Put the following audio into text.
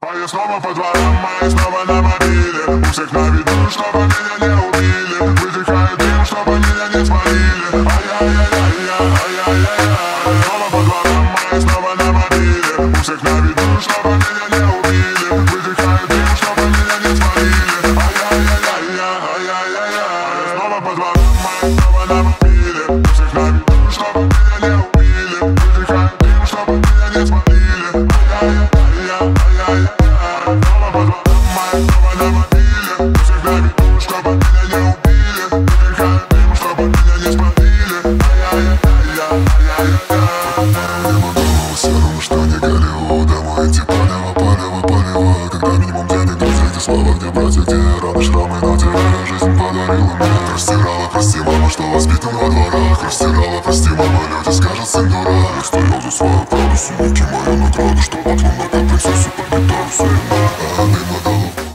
Я снова по дворам, мои снова на мобиле. У всех на виду, чтобы меня не убили. Выдыхаю дым, чтобы меня не спалили. Ай-яй-яй-яй-яй-яй-яй. Снова по дворам, мои снова на мобиле. У всех на виду, чтобы меня не убили. Выдыхаю дым, чтобы меня не спалили. Ай-яй-яй-яй-яй-яй-яй. Снова по дворам, мои снова на мобиле. У всех на виду, чтобы меня не убили. Выдыхаю дым, чтобы меня не спалили. Ай-яй-яй-яй-яй-яй. Слова, где братья, где раны, шрамы, но тебе жизнь подарила мне. Растирала, прости, мама, что воспитан во дворах. Растирала, прости, мама, люди скажут, сын дурак. Я стоял за свою правду, синяки мою награду, что поклон на принцессе под гитару.